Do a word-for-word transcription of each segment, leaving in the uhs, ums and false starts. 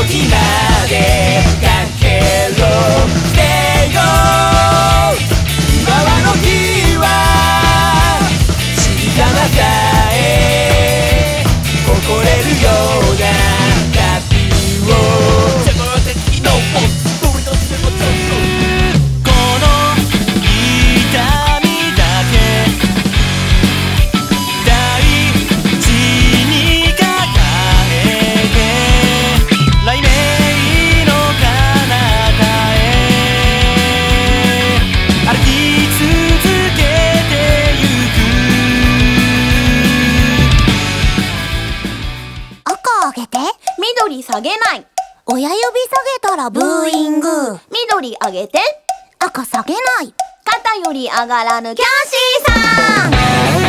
時までかけろ Stay Go 今はの日は静かなさえ誇れるような旅をジャム的の僕のすることこの痛みだけ大事に抱えて雷鳴の彼方へ歩き続けてゆく赤上げて緑下げない。 親指下げたらブーイング緑上げて赤下げない肩より上がらぬキャシーさん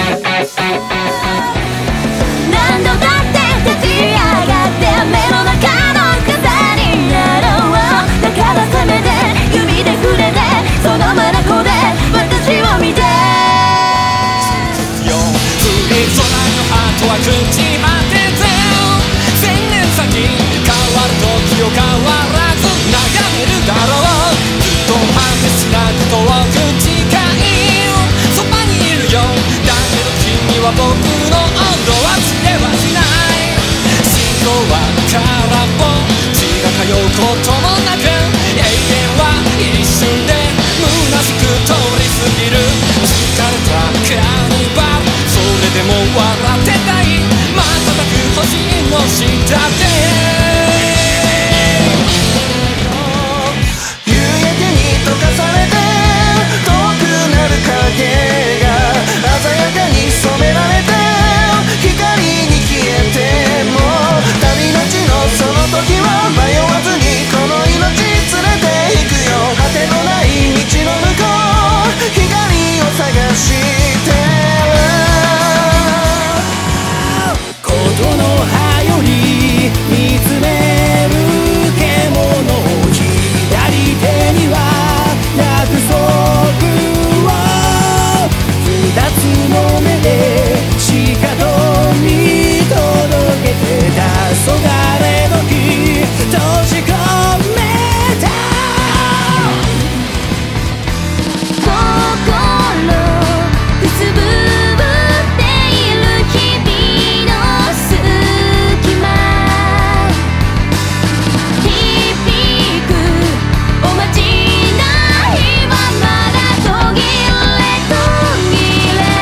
何度だって立ち上がって目の中の飾りになろうだからせめて指で触れてその眼で私を見てよ降り空のハートは口までぜ千年先変わる時を変わらず眺めるだろうずっと果てしなことを口かいそばにいるよだけど君は僕の音は知れはしない信号は空っぽ血が通うこともなく永遠は一瞬で虚しく通り過ぎる疲れたカーニバルそれでも笑ってたい瞬く星の下で夕焼けに溶かされて遠くなる影が鮮やかに染められて光に消えても旅の地のその時は迷わずにこの命連れて行くよ果てのない道の向こう光を探してことの葉より見つめる獣を左手には約束を二つの目でしかと見届けてたそがれ時閉じ込めた心くすぶっている日々の隙間響くおまじないままだ途切れ途切れ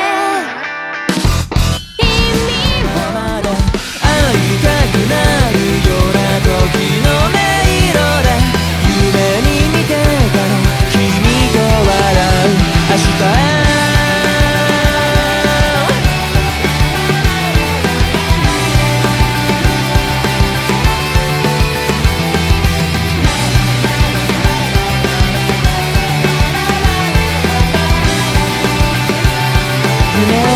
君をまだ会いたくなるような時の音色で夢に見てたの君と笑う明日へ夢